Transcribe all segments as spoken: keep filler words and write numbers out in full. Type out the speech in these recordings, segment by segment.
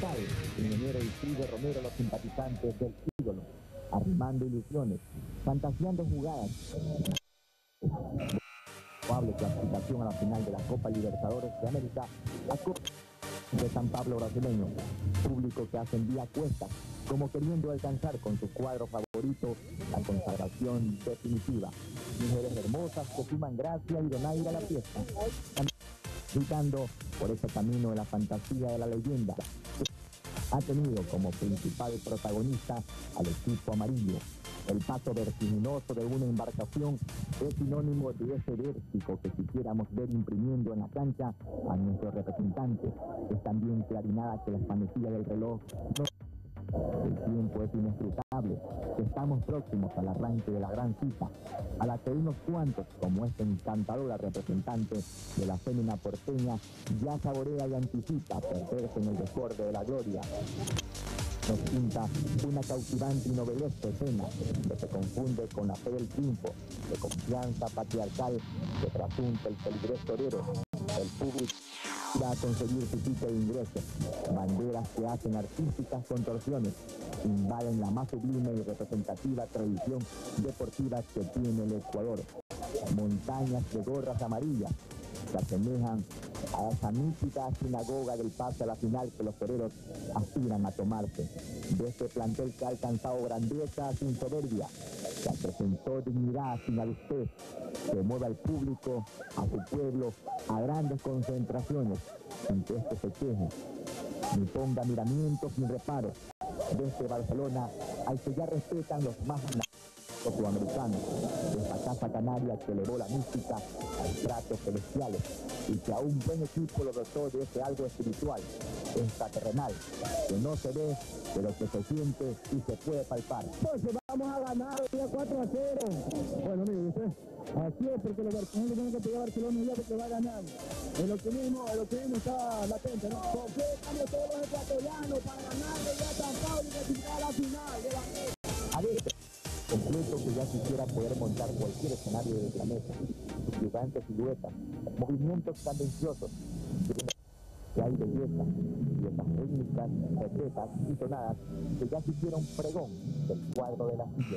capital, ingeniero Isidro Romero, los simpatizantes del ídolo, arrimando ilusiones, fantaseando jugadas. Probable clasificación a la final de la Copa Libertadores de América, la Copa de San Pablo brasileño, público que ascendía a cuestas, como queriendo alcanzar con su cuadro favorito la consagración definitiva. Mujeres hermosas que suman gracia y donaire a la fiesta, gritando por ese camino de la fantasía de la leyenda. Ha tenido como principal protagonista al equipo amarillo. El paso vertiginoso de una embarcación es sinónimo de ese vértigo que quisiéramos ver imprimiendo en la cancha a nuestro representante. Es también clarinada que la manecillas del reloj no... El tiempo es inescrutable. Estamos próximos al arranque de la gran cita, a la que unos cuantos, como esta encantadora representante de la fémina porteña, ya saborea y anticipa perderse en el desborde de la gloria. Nos pinta una cautivante y novelesca escena que se confunde con la fe del triunfo, de confianza patriarcal que trasunta el peligroso torero. El público va a conseguir su cita de ingreso. Banderas que hacen artísticas contorsiones invaden la más sublime y representativa tradición deportiva que tiene el Ecuador. Montañas de gorras amarillas que asemejan a esa mítica sinagoga del pase a la final que los toreros aspiran a tomarse. De este plantel que ha alcanzado grandeza sin soberbia, que presentó dignidad sin adustez, que mueve al público, a su pueblo, a grandes concentraciones, sin que éste se queje, ni ponga miramientos ni reparos. Desde Barcelona, al que ya respetan los más sudamericanos, esta casa canaria que elevó la mística a estratos celestiales y que a un buen equipo lo dotó de ese algo espiritual, extraterrenal, que no se ve, pero que se siente y se puede palpar. Entonces vamos a ganar el día cuatro a cero. Bueno, mire usted, así es, porque los barcelones tienen que pegar a Barcelona ya porque va a ganar. El optimismo, el optimismo está latente, ¿no? ¿Por qué estamos todos los ecuatorianos para ganarle ya a San Pablo y clasificar a la final de la mesa? A ver, completo que ya quisiera poder montar cualquier escenario del planeta, sus gigantes siluetas, movimientos tendenciosos, que hay belleza, y esas rítmicas, recetas y tonadas que ya hicieron pregón del cuadro de la silla.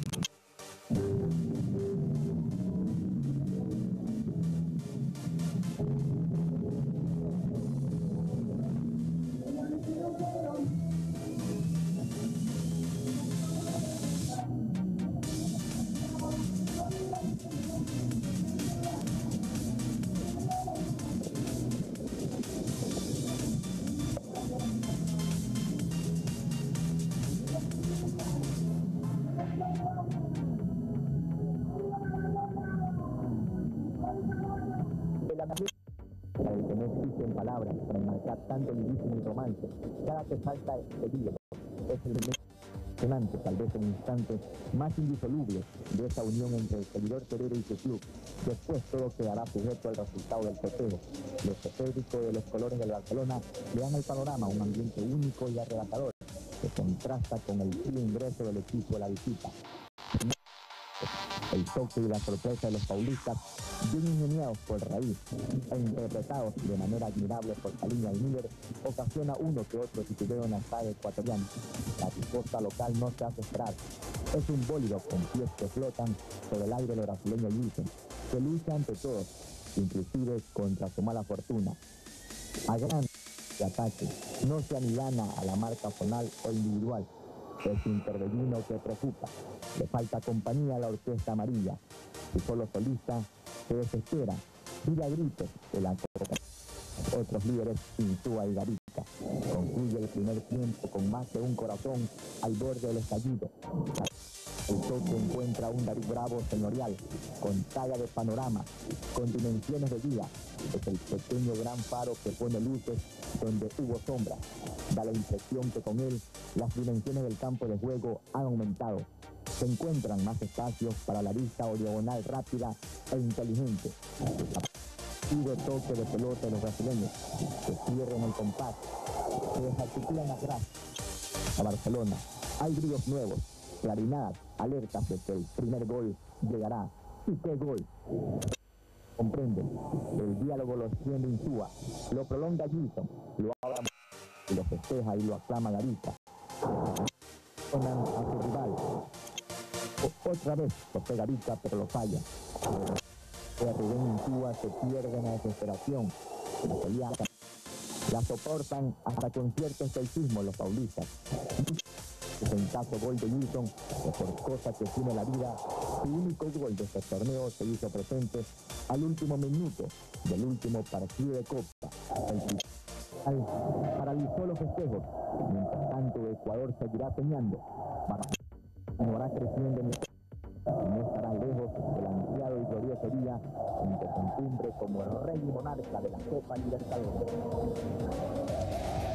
Para el que no existen palabras para enmarcar tanto lirismo y romance, cada que salta el ídolo es el emocionante, tal vez el instante más indisoluble de esa unión entre el seguidor torero y su club. Después todo quedará sujeto al resultado del festejo. Los estéticos de los colores del Barcelona le dan al panorama un ambiente único y arrebatador que contrasta con el frío ingreso del equipo a la visita. El toque y la sorpresa de los paulistas, bien ingeniados por Raíz e interpretados de manera admirable por Salinas y Miller, ocasiona uno que otro titubeo en la saga ecuatoriana. La riposta local no se hace esperar. Es un bólido con pies que flotan sobre el aire de los brasileños lucen, que lucha ante todos, inclusive contra su mala fortuna. A gran ataque, no se amilana a la marca zonal o individual. Es un torbellino que preocupa. Le falta compañía a la orquesta amarilla. Y solo solista se desespera, pide a gritos de la copa. Otros líderes Insúa y Gavica. Concluye el primer tiempo con más de un corazón al borde del estallido. El toque encuentra un David Bravo señorial, con talla de panorama, con dimensiones de día. Es el pequeño gran faro que pone luces donde hubo sombra. Da la impresión que con él las dimensiones del campo de juego han aumentado. Se encuentran más espacios para la vista o diagonal rápida e inteligente. Sigue toque de pelota de los brasileños, que cierran el compás, que desarticulan atrás. A Barcelona hay bríos nuevos, clarinadas, alertas de que el primer gol llegará. ¿Y qué gol? Comprende, el diálogo lo extiende Insúa, lo prolonga Gilson, lo habla y lo festeja y lo aclama Gavica. Ponen a su rival. O, otra vez lo pega Gavica, pero lo falla. Rubén Insúa se pierde en la desesperación. La pelea la soportan hasta con cierto estoicismo los paulistas. En caso gol de Wilson, que por cosa que tiene la vida, su único gol de este torneo se hizo presente al último minuto del último partido de Copa. El final paralizó los festejos. Mientras tanto, Ecuador seguirá soñando. Continuará creciendo en el... No estará lejos del ansiado y glorioso día en que se encumbre como el rey y monarca de la Copa Libertadores.